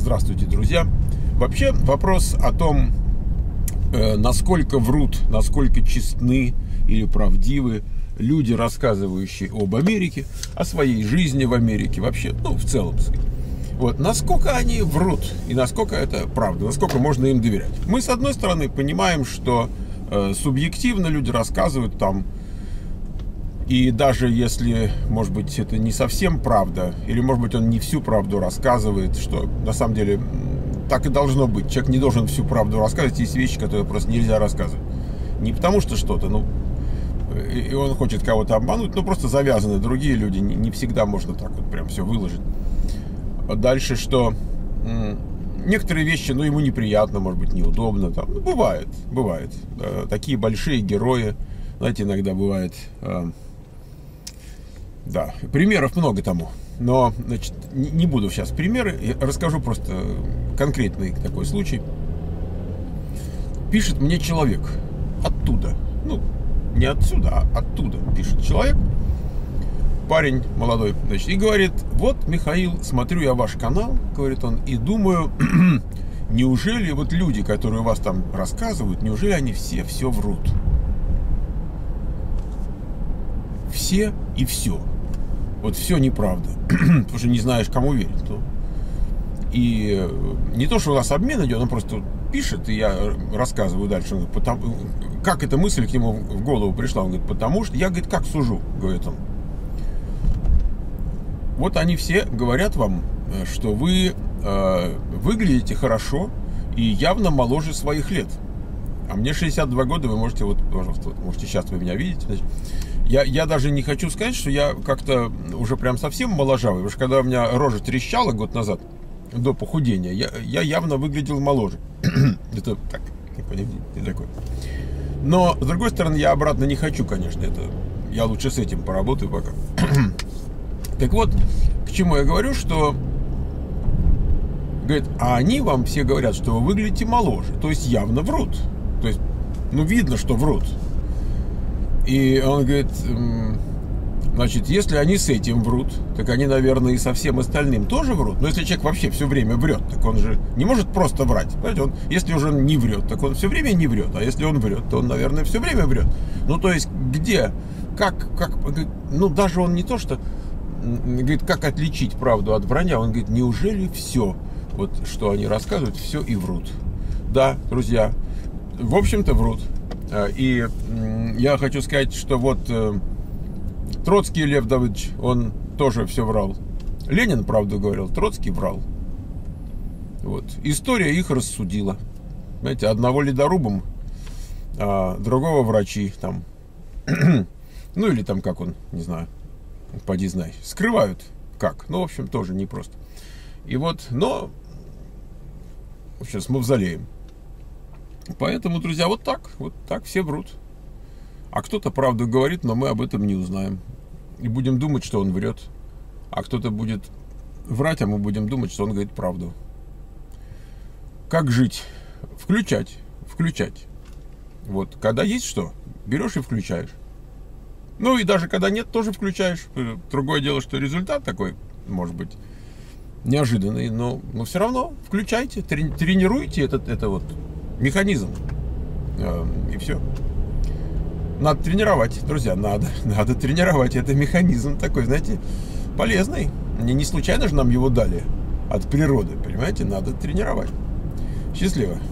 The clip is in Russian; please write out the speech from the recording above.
Здравствуйте, друзья. Вообще вопрос о том, насколько врут, насколько честны или правдивы люди, рассказывающие об Америке, о своей жизни в Америке, вообще, в целом. Вот, насколько они врут и насколько это правда, насколько можно им доверять. Мы, с одной стороны, понимаем, что субъективно люди рассказывают там, и даже если, может быть, это не совсем правда, или, может быть, он не всю правду рассказывает, что на самом деле так и должно быть. Человек не должен всю правду рассказывать. Есть вещи, которые просто нельзя рассказывать. Не потому что что-то, и он хочет кого-то обмануть, но просто завязаны другие люди. Не всегда можно так вот прям все выложить. Дальше, что некоторые вещи, ему неприятно, может быть, неудобно. Там, бывает. Такие большие герои, знаете, иногда бывает... Да, примеров много тому. Но, значит, не буду сейчас примеры. Я расскажу просто конкретный такой случай. Пишет мне человек оттуда. Не отсюда, а оттуда пишет человек. Парень молодой, значит, и говорит: вот, Михаил, смотрю я ваш канал, говорит он, и думаю, неужели вот люди, которые у вас там рассказывают, неужели они все врут? Все и все. Вот все неправда. Потому что не знаешь, кому верить. И не то, что у нас обмен идет, он просто пишет, и я рассказываю дальше. Он говорит, как эта мысль к нему в голову пришла? Он говорит, потому что... Я, говорит, как сужу, говорит он. Вот они все говорят вам, что вы выглядите хорошо и явно моложе своих лет. А мне 62 года, вы можете, пожалуйста, можете сейчас вы меня видите, значит, я даже не хочу сказать, что я как-то уже прям совсем моложавый, потому что когда у меня рожа трещала год назад, до похудения, я явно выглядел моложе. Это так, не такое. Но, с другой стороны, я обратно не хочу, конечно, я лучше с этим поработаю пока. Так вот, к чему я говорю, что... Говорит, а они вам все говорят, что вы выглядите моложе, то есть явно врут. То есть, видно, что врут. И он говорит, значит, если они с этим врут, так они, наверное, и со всем остальным тоже врут. Но если человек вообще все время врет, так он же не может просто врать. Понимаете, если уже не врет, так он все время не врет. А если он врет, то он, наверное, все время врет. То есть, где, как, даже он не то, что... Говорит, как отличить правду от вранья? Он говорит, неужели все, что они рассказывают, все и врут? Да, друзья, в общем-то врут. И я хочу сказать, что Троцкий Лев Давыдович, он тоже все врал. Ленин правду говорил, Троцкий врал. История их рассудила. Знаете, одного ледорубом, а другого врачи там. Или там, как он, не знаю, поди знай. Скрывают как. В общем, тоже непросто. И но в общем, с мавзолеем. Поэтому, друзья, вот так все врут. А кто-то правду говорит, но мы об этом не узнаем. И будем думать, что он врет. А кто-то будет врать, а мы будем думать, что он говорит правду. Как жить? Включать. Когда есть что, берешь и включаешь. И даже когда нет, тоже включаешь. Другое дело, что результат такой, может быть, неожиданный. Но все равно включайте, тренируйте этот механизм. И все. Надо тренировать, друзья, надо тренировать. Это механизм такой, знаете, полезный. Не случайно же нам его дали от природы, понимаете? Надо тренировать. Счастливо.